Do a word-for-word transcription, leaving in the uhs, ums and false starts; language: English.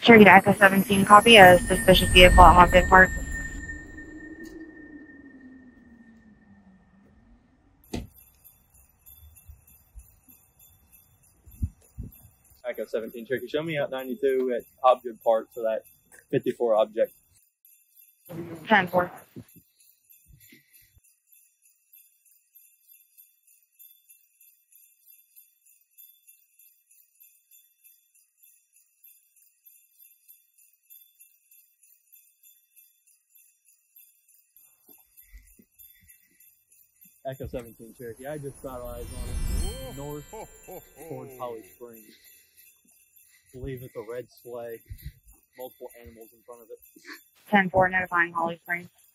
Cherokee to Echo seventeen, copy a suspicious vehicle at Hobgood Park. Echo seventeen, Cherokee, show me out ninety-two at Hobgood Park for that fifty-four object. ten four. Echo seventeen, Cherokee, I just got eyes on it. North towards Holly Springs. I believe it's a red sleigh. Multiple animals in front of it. ten four, notifying Holly Springs.